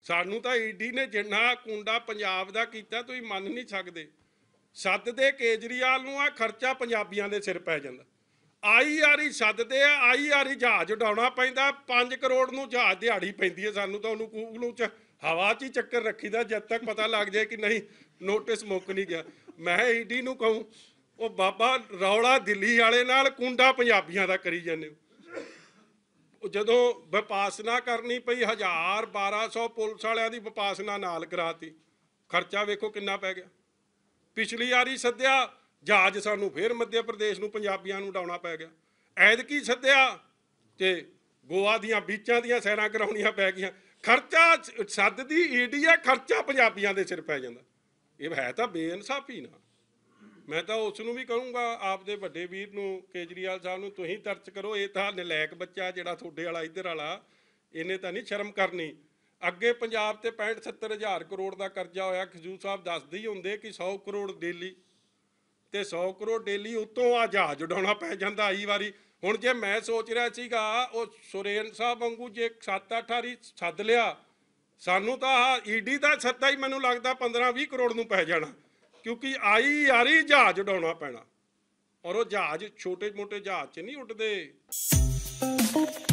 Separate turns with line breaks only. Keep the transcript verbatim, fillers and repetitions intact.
सानू तो ईडी ने जिन्ना कुंडा पंजाब दा कीता तुसीं मन नहीं सकते। सददे केजरीवाल नूं आ खर्चा पंजाबियों के सिर पै जांदा। आई आरी सददे आई आरी जहाज उडाउणा पैंदा। पांच करोड़ नूं जहाज दिहाड़ी पैंदी है। सानू तो उहनूं कूगलू च हवा च ही चक्कर रखीदा जद तक पता लग जाए कि नहीं नोटिस मुक नहीं गया। मैं ईडी नूं कहूँ वो बाबा रौला दिल्ली वाले नाल कुंडा पंजाबियों का करी जाने। जदों विपासना करनी पई हज़ार बारह सौ पुलिस वालियां दी विपासना नाल कराती। खर्चा वेखो किन्ना पै गया। पिछली वारी सद्या जहाज सानू फिर मध्य प्रदेश नूं पंजाबियां नूं उडाउणा पै गया। ऐदकी सद्या ते गोवा दियां बीचां दियां सैरां कराउणियां पै गईयां। खर्चा सददी ईडी है, खर्चा पंजाबियों के सिर पै जांदा। ये है तो बेइनसाफी ना। मैं तो उसनूं भी कहूँगा आपदे वड्डे वीर नूं केजरीवाल साहब नूं तुसीं तरच करो। ये तो नलैक बच्चा जिहड़ा तुहाडे वाला इधर वाला इन्हें तो नहीं शर्म करनी। अगे पंजाब ते पैंठ सत्तर हज़ार करोड़ का करजा होया। खजूर साहब दसदे ही होंदे कि सौ करोड़ डेली ते सौ करोड़ डेली उत्तों आ जहाज उडाउणा पै जांदा आई वारी। हुण जे मैं सोच रहा सीगा वो सुरेन साहब वांगू जे सत्त अठ वारी सद लिया सानू तो आ ईडी का सत्ता ही मैनूं लगदा पंद्रह भी करोड़ नूं पै जाना। क्योंकि आई यारी जहाज उडाउणा पैना और वो जहाज छोटे मोटे जहाज च नहीं उड़दे।